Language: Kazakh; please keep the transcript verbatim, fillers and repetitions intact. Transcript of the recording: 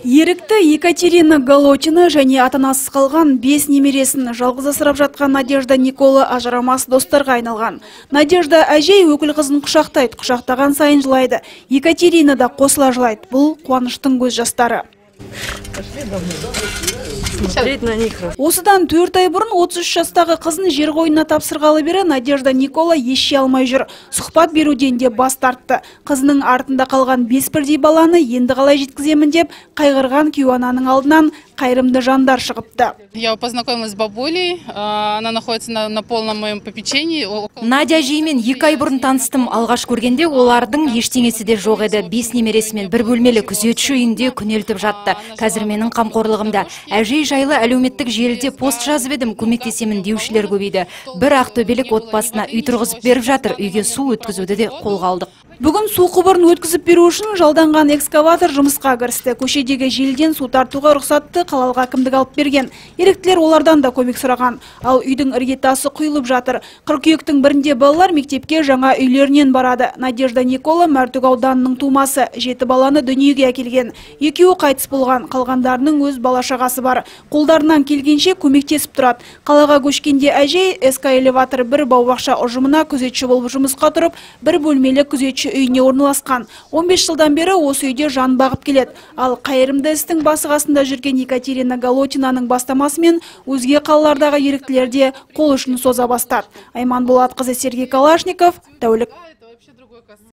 Ерікті Екатерина Голотина және атанасыз қалған бес немересін жалғыз асырап жатқан Надежда Никола ажырамас достарға айналған. Надежда әжей өкіл қызын құшақтайды, құшақтаған сайын жылайды. Екатерина да қосыла жылайды. Бұл қуаныштың көз жастары. Осыдан төрт ай бұрын отыз үш жастағы қызын жер қойнына тапсырғалы бері Надежда Никола ешше алмай жүр. Сұхбат беруден де бас тартты. Қызының артында қалған бес бірдей баланы енді қалай жеткіземін деп қайғырған күйеу ананың алдынан қайырымды жандар шығыпты. Я познакомилась с бабулей, она находится на, на полном моем попечении. Надя әжеймен екі ай бұрын таныстым. Алғаш көргенде олардың ештеңесі де жоқ еді. Бес немересімен бір бөлмелі күзетші үйінде күнелтіп жатты. Қазір менің қамқорлығымда. Әжей жайлы әлеуметтік желіде пост жазып едім, көмектесемін деушілер көбейді. Бір ақтөбелік отбасына үй тұрғызып беріп жатыр. Үйге су өткізуді де қолға алдық. Бүгін су құбырын өткізіп беру үшін жалданған экскаватор жұмысқа кірісті. Көшедегі желден су тартуға рұқсатты қалалық әкімдік алып берген. Еріктілер олардан да көмек сұраған. Ал үйдің іргетасы құйылып жатыр. Қыркүйектің бірінде балалар мектепке жаңа үйлерінен барады. Надежда Никола Мәртөк ауданының тумасы, жеті баланы дүниеге әкелген. Екеуі қайтыс болған, қалғандарының өз бала-шағасы бар. Қолдарынан келгенше көмектесіп тұрады. Қалаға көшкенде әжей эска элеватор бір бау-бақша ұжымына күзетші болып жұмысқа тұрып, бір бөлмелі күзетші үйіне орналасқан. он бес жылдан бері осы үйде жан бағып келеді. Ал қайырымды істің басы қасында жүрген Екатерина Голотинаның бастамасымен өзге қалалардағы еріктілерде қол ұшын соза бастады. Айман Болатқызы, Сергей Калашников, тәулік.